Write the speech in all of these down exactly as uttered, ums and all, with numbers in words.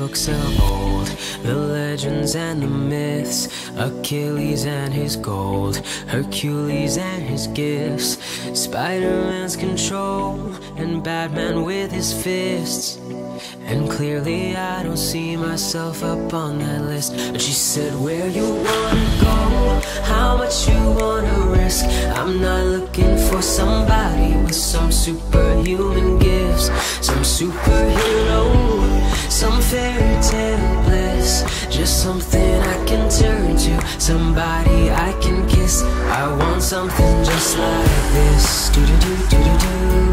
books of old, the legends and the myths, Achilles and his gold, Hercules and his gifts, Spider-Man's control, and Batman with his fists. And clearly I don't see myself up on that list. But she said, where you wanna go, how much you wanna risk. I'm not looking for somebody with some superhuman gifts, some superhero, some fairy tale bliss. Just something I can turn to, somebody I can kiss. I want something just like this. Do-do-do-do-do-do.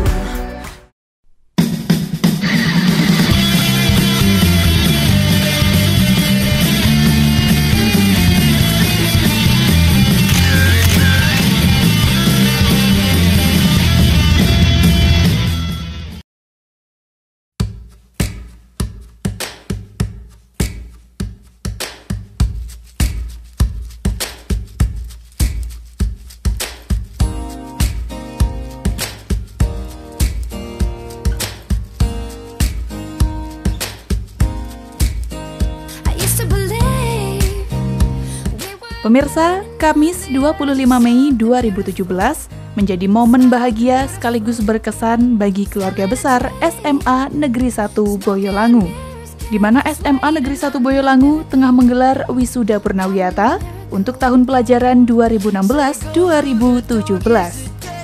Pemirsa, Kamis dua puluh lima Mei dua ribu tujuh belas menjadi momen bahagia sekaligus berkesan bagi keluarga besar S M A Negeri satu Boyolangu, di mana S M A Negeri satu Boyolangu tengah menggelar wisuda purnawiyata untuk tahun pelajaran dua ribu enam belas dua ribu tujuh belas.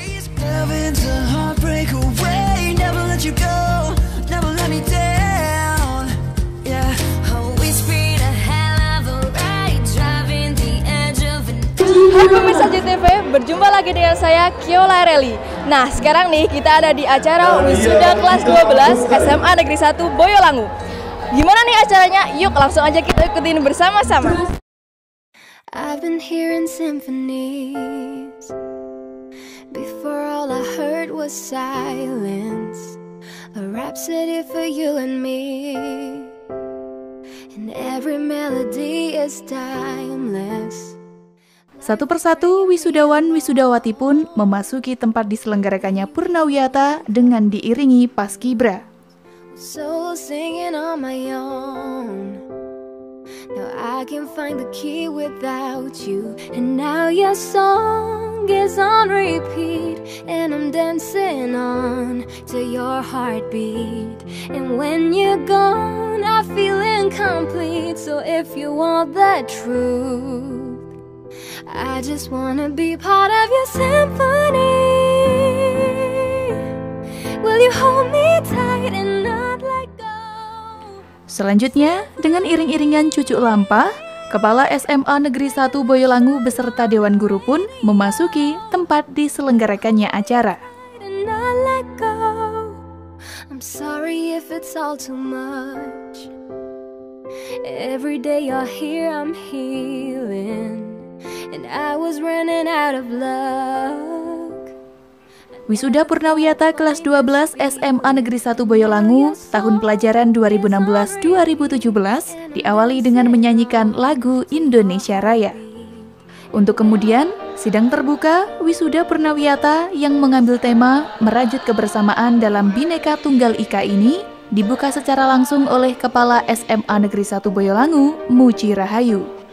Hai pemirsa J T V, berjumpa lagi dengan saya Kiola Reli. Nah, sekarang nih kita ada di acara wisuda kelas dua belas S M A Negeri satu Boyolangu. Gimana nih acaranya? Yuk langsung aja kita ikutin bersama-sama. I've been hearing symphonies. Before all I heard was silence. A rhapsody for you and me. And every melody is timeless. Satu persatu wisudawan wisudawati pun memasuki tempat diselenggarakannya purnawiyata dengan diiringi paskibra. So singing on my own. Now I can find the key without you. And now your song is on repeat. And I'm dancing on to your heartbeat. And when you're gone, I feel incomplete. So if you want the truth, I just wanna be part of your symphony. Will you hold me tight and not let go? Selanjutnya, dengan iring-iringan cucuk lampah, Kepala S M A Negeri satu Boyolangu beserta Dewan Guru pun memasuki tempat diselenggarakannya acara. I'm sorry if it's all too much. Every day you're here, I'm healing. And I was running out of luck. Wisuda purnawiyata kelas dua belas S M A Negeri satu Boyolangu tahun pelajaran dua ribu enam belas dua ribu tujuh belas diawali dengan menyanyikan lagu Indonesia Raya. Untuk kemudian, sidang terbuka wisuda purnawiyata yang mengambil tema merajut kebersamaan dalam Bhinneka Tunggal Ika ini dibuka secara langsung oleh Kepala S M A Negeri satu Boyolangu, Muji Rahayu.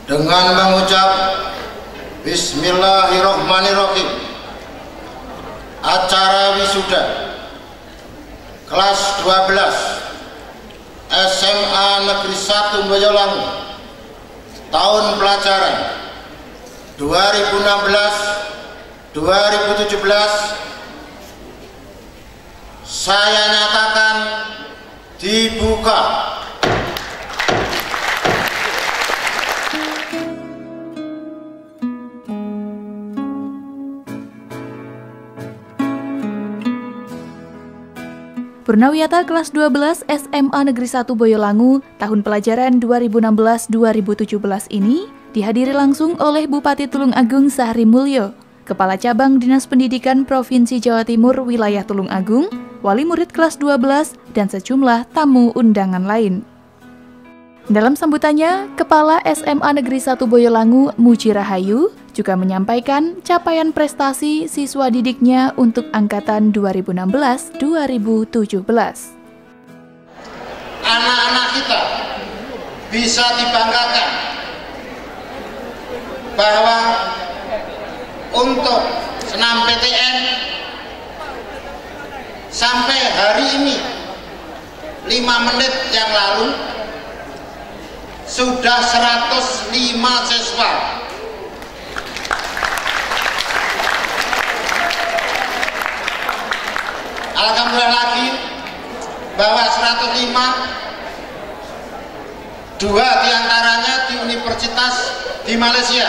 dengan mengucap Bismillahirrahmanirrahim. Acara wisuda kelas dua belas S M A Negeri satu Boyolangu tahun pelajaran dua ribu enam belas dua ribu tujuh belas saya nyatakan dibuka. Purnawiyata kelas dua belas S M A Negeri satu Boyolangu tahun pelajaran dua ribu enam belas dua ribu tujuh belas ini dihadiri langsung oleh Bupati Tulungagung Sahri Mulyo, Kepala Cabang Dinas Pendidikan Provinsi Jawa Timur Wilayah Tulungagung, wali murid kelas dua belas, dan sejumlah tamu undangan lain. Dalam sambutannya, Kepala S M A Negeri satu Boyolangu Muji Rahayu juga menyampaikan capaian prestasi siswa didiknya untuk angkatan dua ribu enam belas dua ribu tujuh belas. Anak-anak kita bisa dibanggakan bahwa untuk senam P T N sampai hari ini lima menit yang lalu sudah seratus lima siswa. Alhamdulillah lagi bahwa seratus lima, dua diantaranya di universitas di Malaysia.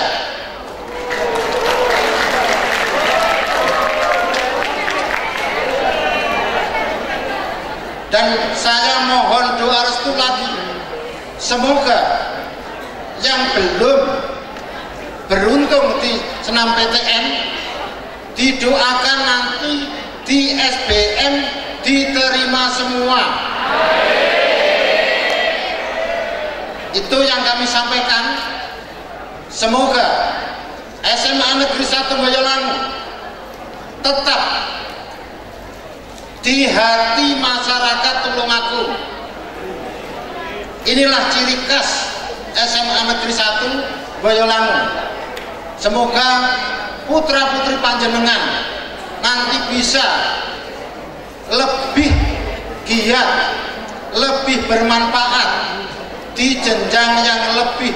Dan saya mohon doa restu lagi, semoga yang belum beruntung di senam P T N didoakan nanti di S B M diterima semua. Itu yang kami sampaikan. Semoga S M A Negeri satu Boyolangu tetap di hati masyarakat Tulungagung. Inilah ciri khas S M A Negeri satu Boyolangu. Semoga putra-putri panjenengan nanti bisa lebih giat, lebih bermanfaat di jenjang yang lebih